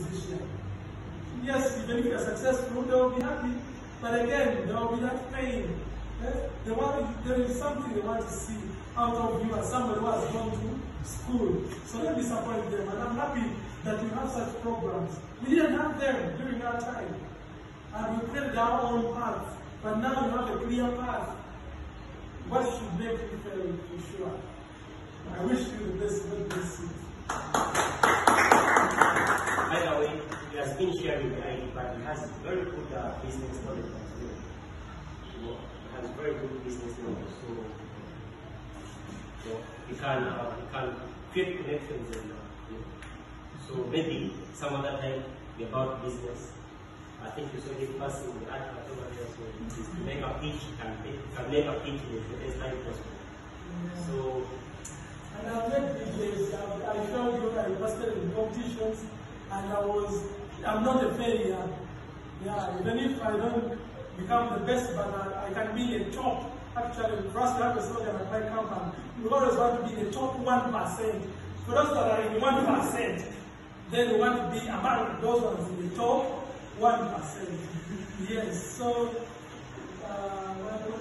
musician. Yes, even if you're successful, they will be happy, but again, there will be that pain. Yes? There is something they want to see out of you as somebody who has gone to school. So don't disappoint them, and I'm happy that you have such programs. We didn't have them during our time, and we created our own path, but now you have a clear path. What should make you fail for sure? I wish you the best. God bless you. By the way, he has been sharing the ID, but he has very good business knowledge as well. He has very good business knowledge, so he can create connections. And, so maybe some other time about business. I think you saw this person in the advert over there, so to make a pitch can make a pitch in the best time possible. So. And I've met DJs, I showed you I invested in competitions, and I'm not a failure. Yeah, even if I don't become the best, but I can be a top. Actually, for us to have a slogan at my company, we always want to be the top 1%. For those that are in 1%, then we want to be among those ones in the top 1%. Yes, so